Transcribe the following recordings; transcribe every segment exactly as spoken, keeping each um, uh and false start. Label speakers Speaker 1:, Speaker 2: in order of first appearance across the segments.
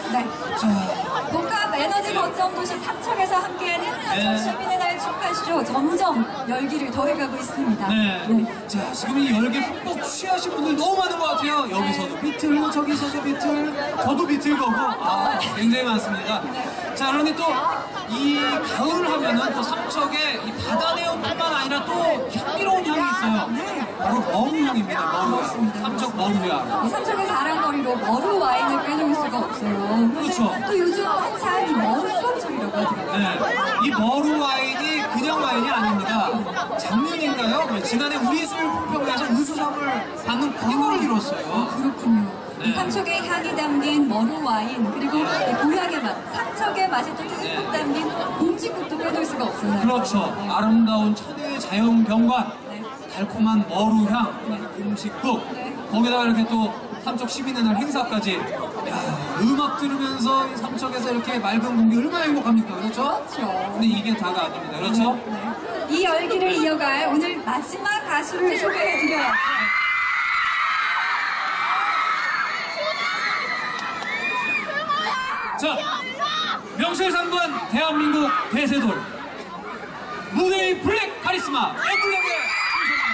Speaker 1: 네. 자, 복합 에너지 거점 도시 삼척에서 함께하는 삼척 시민의 날 축하쇼 점점 열기를 더해가고 있습니다.
Speaker 2: 네. 네. 자, 지금 이 열기 흠뻑 취하신 분들 너무 많은 것 같아요. 여기서도 비틀, 저기서도 비틀, 저도 비틀 거고, 아, 굉장히 많습니다. 자, 그런데 또 이 가을을 하면은 또 삼척에 이 바다 내음뿐만 아니라 또 향기로운 향이 있어요.
Speaker 1: 네.
Speaker 2: 바로 머루향입니다. 머루향. 삼척 머루향.
Speaker 1: 이 삼척의 자랑거리로 머루 와인을 빼놓을 수가 없어요.
Speaker 2: 그렇죠.
Speaker 1: 또 요즘 한창 이 머루 수확철이라고 하더라고요.
Speaker 2: 네. 이 머루 와인이 그냥 와인이 아닙니다. 작년인가요? 지난해 우리술 품평회에서 우수상을 받는 쾌거를 이뤘어요.
Speaker 1: 그렇군요.
Speaker 2: 네.
Speaker 1: 이 삼척의 향이 담긴 머루 와인, 그리고 이 고향의 맛, 삼척의 맛이 또 듬뿍
Speaker 2: 네.
Speaker 1: 담긴 곰치국도 빼놓을 수가 없어요.
Speaker 2: 그렇죠.
Speaker 1: 네.
Speaker 2: 아름다운 천혜의 자연 경관,
Speaker 1: 네.
Speaker 2: 달콤한 머루향, 음식국,
Speaker 1: 네.
Speaker 2: 거기다가 이렇게 또 삼척 시민의 날 행사까지. 야, 음악 들으면서 이 삼척에서 이렇게 맑은 공기 얼마나 행복합니까? 그렇죠?
Speaker 1: 그렇죠.
Speaker 2: 근데 이게 다가 아닙니다. 그렇죠?
Speaker 1: 네. 이 열기를 이어갈 오늘 마지막 가수를 소개해드려요.
Speaker 2: 자, 명실상부한 대한민국 대세돌 무대의 블랙 카리스마 엠블랙의 출신입니다.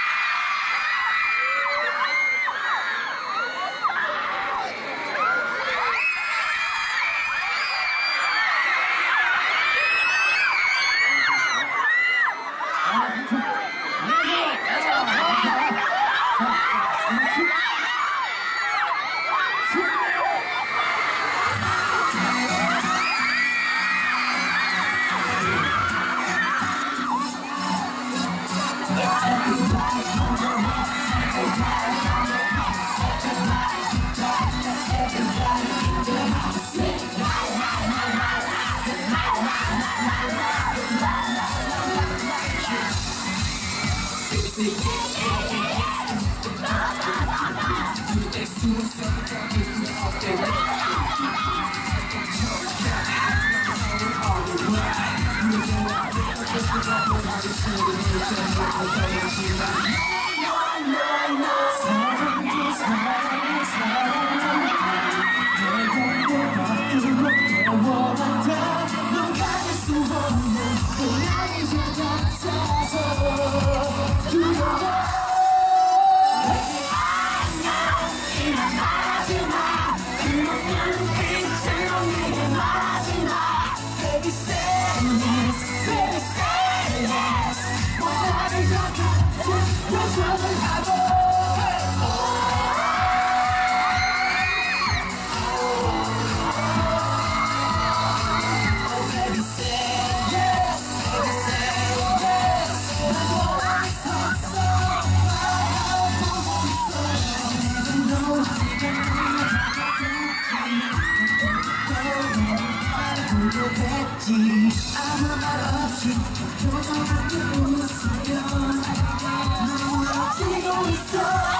Speaker 3: 아무 말 없이 조종하게 웃으며 너무 지고 있어.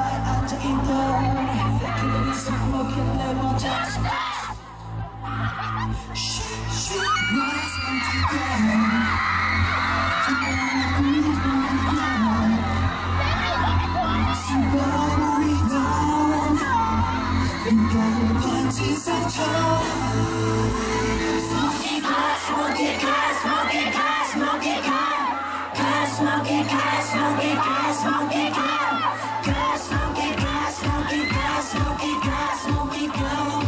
Speaker 3: 소파에 앉아있던 그녀의 손목에 내려져 She was meant to go 숨어버리던 눈가에 번진 상처 Smoky car, smoky car, smoky car, smoky car Car, smoky car, smoky car, smoky car Car, smoky car, smoky car, smoky car, smoky car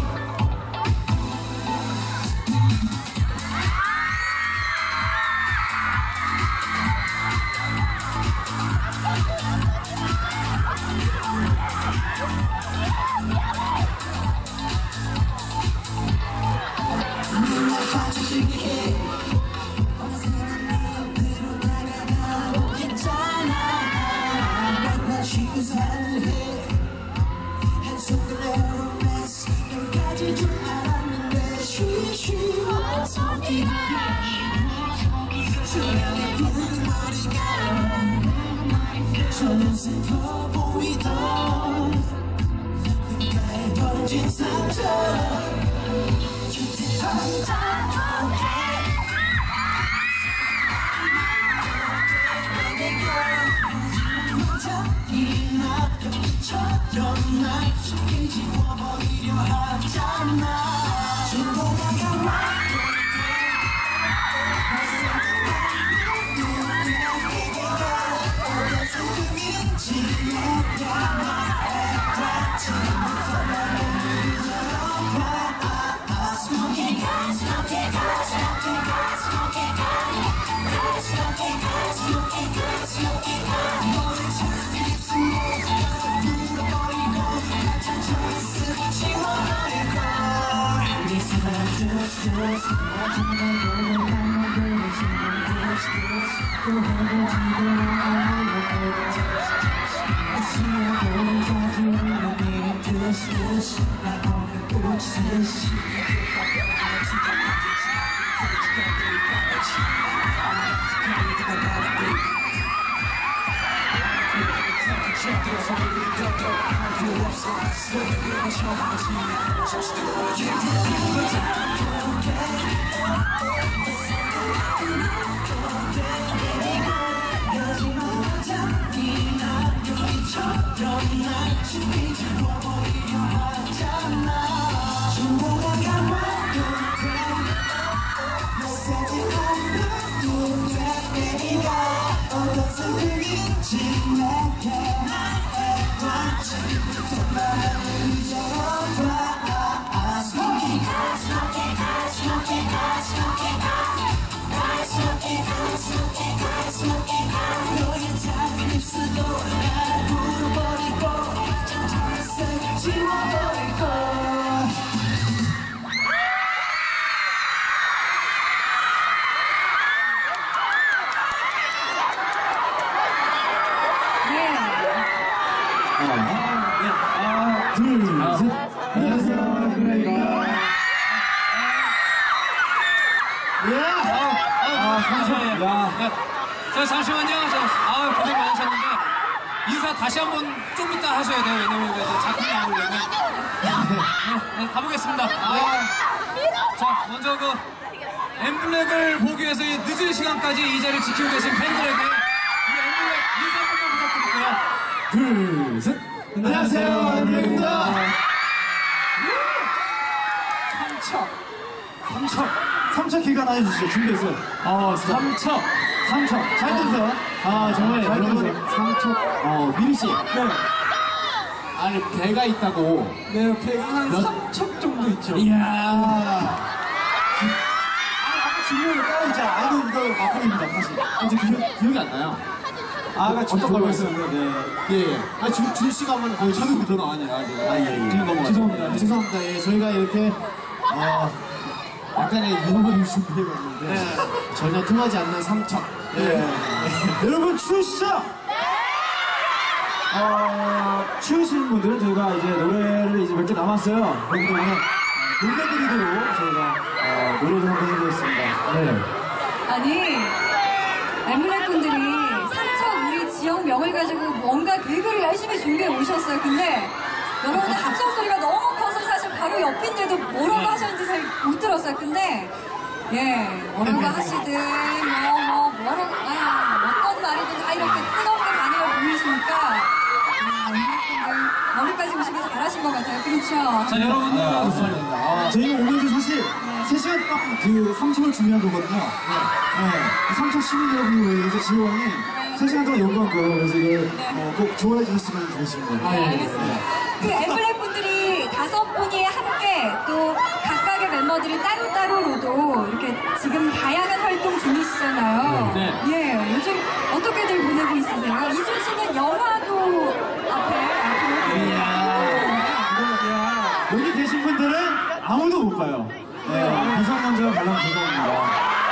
Speaker 3: 저는 슬퍼 보이던 눈가에 번진 상처 곁에 앉아도 혼자이나 여기처럼 날 쉽게 지워버리려 하잖아 중고가가 왔고
Speaker 2: 자, 잠시만요. 자, 아, 고생 많으셨는데 인사 다시 한번 좀 이따 하셔야 돼요. 왜냐면 이제 작품이 나오려면. 네, 네, 가보겠습니다. 아, 자, 먼저 그 엠블랙을 보기 위해서 이 늦은 시간까지 이 자리를 지키고 계신 팬들에게 우리 엠블랙 인사 한번 부탁드릴게요.
Speaker 4: 둘, 셋. 안녕하세요, 엠블랙입니다.
Speaker 2: 삼척.
Speaker 4: 삼척. 삼척 기간 해주시죠. 준비했어요. 아, 삼척. 삼척. 잘 들으세요. 아, 정말 잘 들으세요. 삼척. 어, 미리씨. 네. 아니, 배가 있다고.
Speaker 2: 네, 배가 한
Speaker 4: 몇-
Speaker 2: 삼척 정도 있죠.
Speaker 4: 이야. 아, 아까 질문을 따라했잖아. 아니, 이거 막걸리입니다, 사실. 아, 저 기억, 기억이 안 나요. 아, 아까
Speaker 2: 어떤 걸로 했었는데, 네.
Speaker 4: 예, 예. 아, 준, 준 씨가 한번. 아, 저는, 저는 아니에요. 아, 예, 아, 예. 예.
Speaker 2: 넘어가요.
Speaker 4: 죄송합니다. 네. 죄송합니다. 예, 저희가 이렇게, 어, 약간의 유머를 준비해봤는데,
Speaker 2: 네.
Speaker 4: 전혀 통하지 않는 삼척. 예. 여러분, 추우시죠?
Speaker 5: 어, 추우신 분들은 저희가 이제 노래를 이제 몇 개 남았어요. 그렇기 때문에 노래드리도록 저희가 어, 노래를 한번 해보겠습니다.
Speaker 4: 네.
Speaker 1: 아니 엠블랙 분들이 삼척 우리 지역명을 가지고 뭔가 계획을 열심히 준비해 오셨어요. 근데 여러분들 합성 소리가 너무 커서 사실 바로 옆인데도 뭐라고 하셨는지 잘 못 들었어요. 근데 예 뭐라고 하시든 뭐, 뭐 뭐라고 아 어떤 말이든 다 이렇게 뜨겁게 반응을 보이시니까 아, 머리까지 오시길 잘하신 것 같아요. 그렇죠?
Speaker 2: 자, 여러분들.
Speaker 5: 아, 저희는 오늘 사실 세 시간 딱 그 삼척을 준비한 거거든요. 네. 삼척 시민 여러분을 위해서 지원이 세 시간 동안 연구한 거예요. 그래서 이걸 어, 꼭 좋아해 주셨으면 좋겠습니다.
Speaker 1: 네, 알겠습니다. 그 엠블랙 분들이 다섯 분이 함께 또 각각의 멤버들이 따로따로로도 이렇게 지금 다양한 활동 중이시잖아요.
Speaker 2: 네.
Speaker 1: 예, 요즘 어떻게들 보내고 있으세요? 이준 씨는 영화도 앞에 앞으로
Speaker 5: 여기 계신 분들은 아무도 못 봐요. 네, 미성년자와 관람 불가입니다.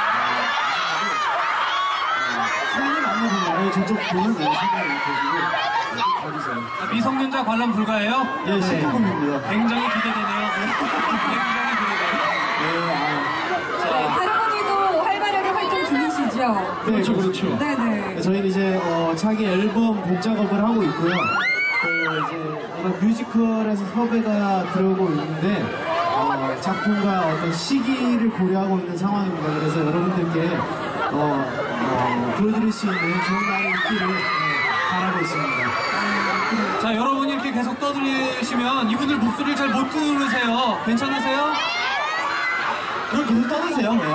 Speaker 5: 사연이 많나 보네요. 저쪽 보는 데 생각이 계시고 거기서요.
Speaker 2: 자, 미성년자 관람 불가예요?
Speaker 5: 예, 시트콤입니다.
Speaker 2: 굉장히 기대되네요. 굉장히 기대돼요.
Speaker 1: 네, 다른 분들도 활발하게 활동 중이시죠?
Speaker 5: 네, 그렇죠, 그렇죠.
Speaker 1: 네네.
Speaker 5: 저희는 이제 어, 차기 앨범 곡 작업을 하고 있고요. 또 이제 여러 뮤지컬에서 섭외가 들어오고 있는데 어, 작품과 어떤 시기를 고려하고 있는 상황입니다. 그래서 여러분들께 어, 어, 보여드릴 수 있는 좋은 날이 있기를 네, 바라고 있습니다.
Speaker 2: 자, 여러분이 이렇게 계속 떠들리시면 이분들 목소리를 잘 못 들으세요. 괜찮으세요?
Speaker 5: 그럼 계속 떠드세요. 네.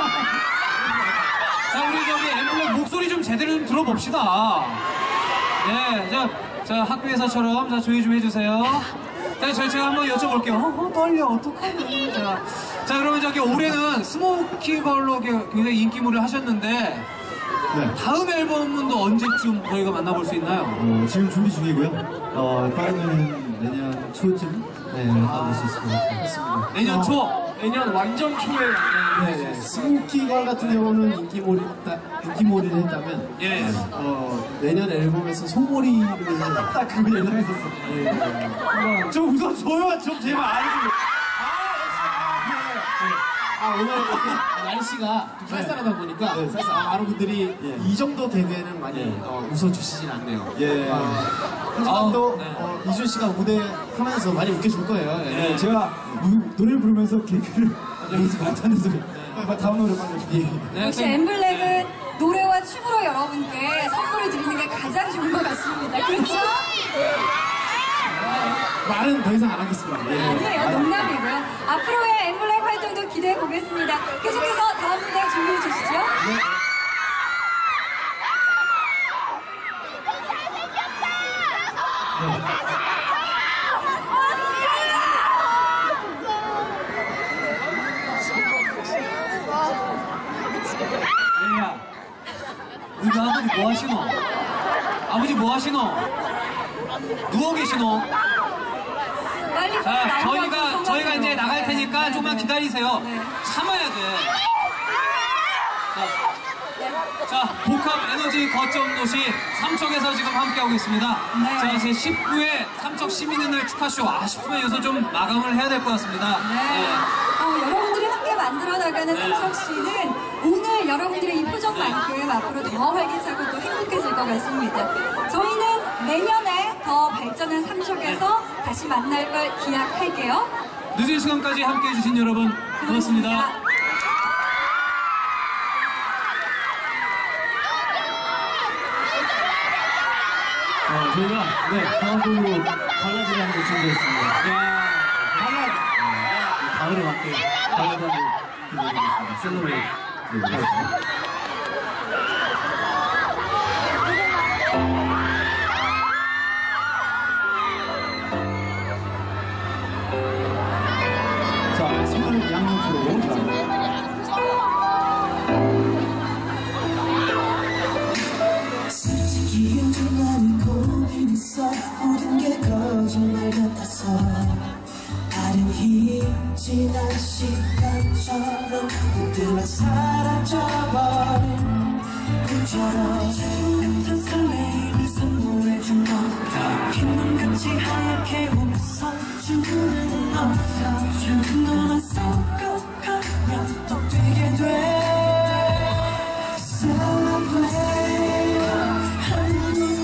Speaker 2: 자, 우리 저기 엠블랙 목소리 좀 제대로 좀 들어봅시다. 네, 자, 자 학교에서처럼 자 조용히 좀 해주세요. 자, 저 제가 한번 여쭤볼게요. 어, 어 떨려, 어떡하니? 자, 자, 그러면 저기 올해는 스모키걸로 굉장히 인기몰이를 하셨는데
Speaker 5: 네.
Speaker 2: 다음 앨범은 또 언제쯤 저희가 만나볼 수 있나요?
Speaker 5: 어, 지금 준비 중이고요. 어, 빠르면 내년 초쯤 네, 만나볼 수 있을 것 같습니다.
Speaker 2: 내년 초, 내년 완전 초에
Speaker 5: 네, 네. 스모키걸 같은 경우는 인기몰이, 인기몰이를 했다면
Speaker 2: 예.
Speaker 5: 어, 내년 앨범에서 소몰이를 딱 그 예상했었어요. 예, 예. 좀 웃어줘요. 좀 제발 알지. 아, 오늘 이렇게 날씨가 좀 쌀쌀하다 보니까 네, 쌀쌀. 아, 많은 분들이 예. 이 정도 개그에는 많이
Speaker 2: 예.
Speaker 5: 어, 웃어주시진 않네요.
Speaker 4: 예.
Speaker 5: 아, 하지만 또
Speaker 2: 네.
Speaker 5: 어, 이준 씨가 무대 하면서 많이 웃겨줄 거예요. 예.
Speaker 2: 네.
Speaker 5: 제가 무, 노래를 부르면서 개그를 연습 못하는 소리. 네. 다음 노래 빨리.
Speaker 2: 네,
Speaker 1: 역시
Speaker 2: 그럼-
Speaker 1: 엠블랙은 노래와 춤으로 여러분께 선물을 드리는 게 가장 좋은 것 같습니다. 그렇죠?
Speaker 5: 말은 더 이상 안 하겠습니다. 예.
Speaker 1: 아니에요. 농담이고요. 앞으로의 엠블랙 활동도 기대해 보겠습니다. 계속해서 다음 무대 준비해 주시죠.
Speaker 2: 얘야, 우리 아버지 뭐 하시노? 아버지 뭐 하시노? 누워 계시노?
Speaker 1: 빨리
Speaker 2: 자,
Speaker 1: 나오라고
Speaker 2: 저희가
Speaker 1: 성공하세요.
Speaker 2: 저희가 이제 나갈
Speaker 1: 네,
Speaker 2: 테니까
Speaker 1: 네,
Speaker 2: 조금만
Speaker 1: 네.
Speaker 2: 기다리세요.
Speaker 1: 네.
Speaker 2: 참아야 돼. 자, 자, 복합 에너지 거점 도시 삼척에서 지금 함께하고 있습니다.
Speaker 1: 네.
Speaker 2: 자, 제 십구 회 삼척 시민의 날 축하쇼 아쉽지만 여기서 좀 마감을 해야 될 것 같습니다.
Speaker 1: 네. 어, 여러분들이 함께 만들어 나가는 삼척 씨는 오늘 여러분들의 이 표정만큼 앞으로 더 활기차고 또 행복해질 것 같습니다. 저희는 내년에 더 발전한 삼척에서 다시 만날 걸 기약할게요.
Speaker 2: 늦은 시간까지 함께 해주신 여러분 고맙습니다.
Speaker 5: 어, 저희가 네, 다음 곡으로 발라드를 하는 걸 준비했습니다.
Speaker 2: 야,
Speaker 5: 발라드! 네, 가을에 맞게 발라드 한곡 준비해드리겠습니다. 셀러브레이트. 네, 고맙습니다. 자, 손을 양옆으로. 자.
Speaker 3: 솔직히 요즘 나는 고민했어. 모든 게 거짓말 같아서 아련히 지난 시간처럼 그때만 사라져버린 꿈처럼 지금부터 설레임을 선물해준 너 흰눈같이 하얗게 웃어주는 너 주는 너만 섞어가면 또 되게 돼 Celebrate 하늘도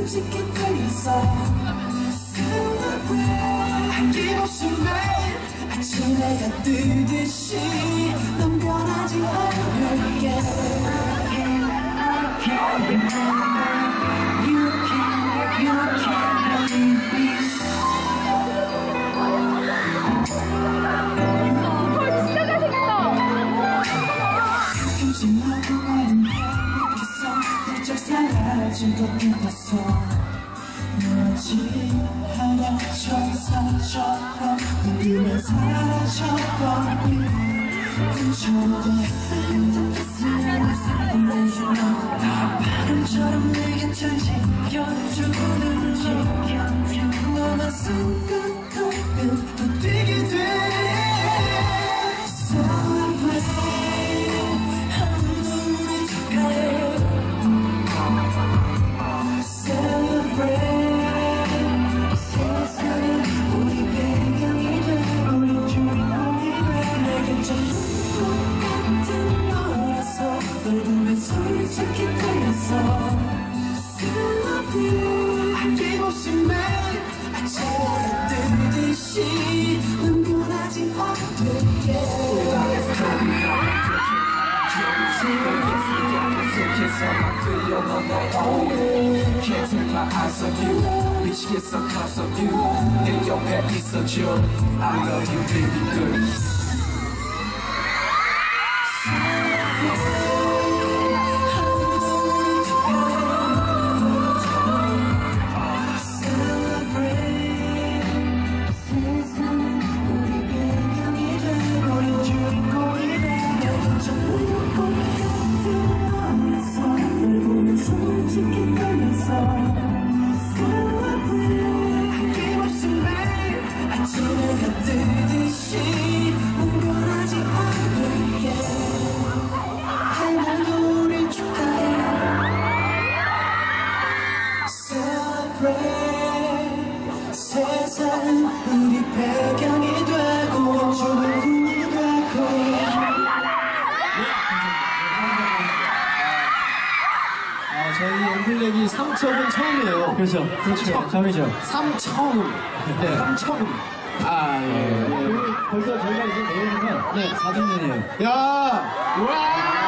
Speaker 3: 솔직히 떨렸어 아낌없이 매일 아침에 해가 뜨듯이 넌 변하지 않을게 You can, you can believe this 가끔씩 너도 나는 행복했어 훌쩍 사라진 것 같았어 너지 하얀 천사처럼 흐르면 사라져버린 꿈처럼 바람처럼 내 곁을 지켜주는 지켜주는 너만 순간가끔 또 뛰게 돼 솔직히 떨렸어 아낌없이 매일 아침에 뜨듯이 넌 변하지 않을게
Speaker 6: Can't take my eyes off you 미치겠어 cause of you 내 옆에 있어줘 I love you baby girl
Speaker 3: 세상은 우리 배경이 되고 주인공이 되고
Speaker 5: 아, 저희 엠블랙이 삼척은 처음이에요.
Speaker 4: 그렇죠. 그렇죠. 처음이죠.
Speaker 5: 삼척은. 네. 삼척은. 아, 예.
Speaker 4: 벌써 저희가 이제 내일이면
Speaker 5: 네.
Speaker 4: 사 주년이에요.
Speaker 5: 야! 와!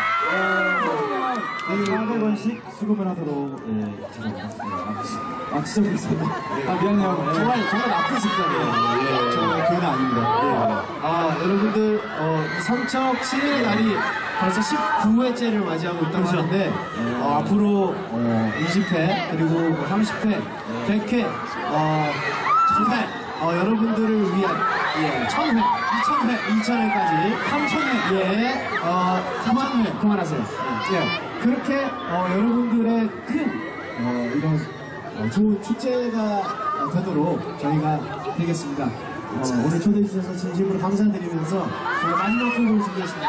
Speaker 4: 사백 원씩 수급을 하도록, 예, 죄송합니다. 예, 아, 진짜 그랬습니다. 아, 미안해요. 예.
Speaker 5: 정말, 정말 나쁜 습관이에요.
Speaker 4: 예, 정말 그건 아닙니다. 예.
Speaker 5: 아, 여러분들, 어, 이 삼척 시민의 날이 벌써 십구 회째를 맞이하고 있다고
Speaker 4: 그렇죠.
Speaker 5: 하는데, 어, 앞으로, 어, 이십 회, 그리고 삼십 회, 백 회, 어, 정말, 어, 여러분들을 위한, 예, 천 회, 이천 회, 이천 회까지, 삼천 회, 예, 어, 삼천 회, 그만하세요. 예. 그렇게, 어, 여러분들의 큰, 어, 이런, 어, 좋은 축제가 어, 되도록 저희가 되겠습니다. 어, 오늘 초대해 주셔서 진심으로 감사드리면서 저희 마지막 곡을 준비했습니다.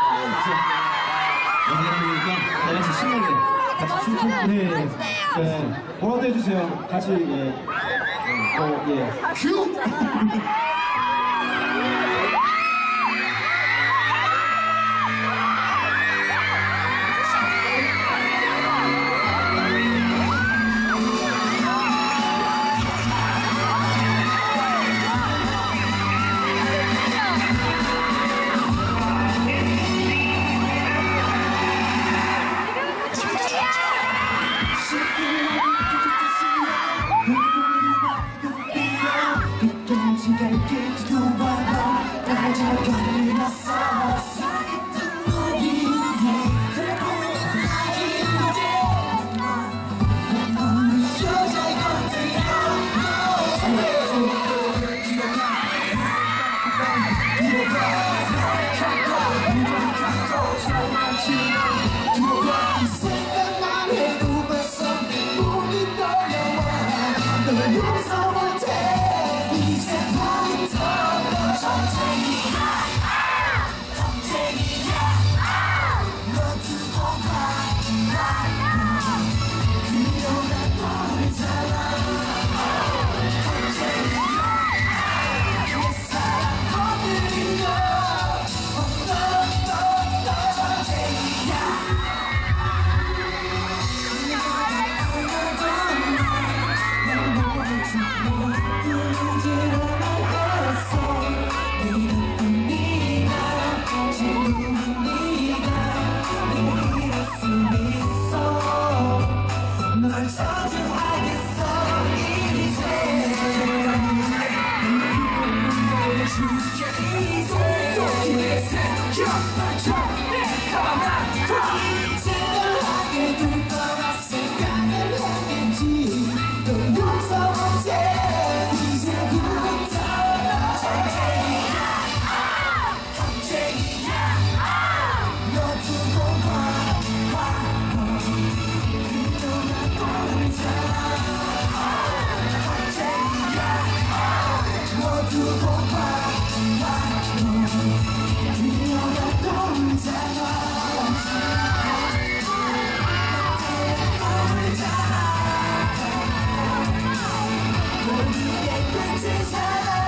Speaker 5: 마지막 곡이니까 다 같이 신나게 같이 춤추는
Speaker 4: 네. 네. 뭐라도 해주세요. 같이, 예. 어, 예.
Speaker 5: 큐!
Speaker 3: 끝까지 갈게 두고 봐봐 나를 걸려놨어 사겠던 너희들 그래 보면 나인데 너는 여자의 건데야 생각만 해도 벌써 몸이 떨려와 널 용서 못해 이제부터 전쟁이 끝을 살아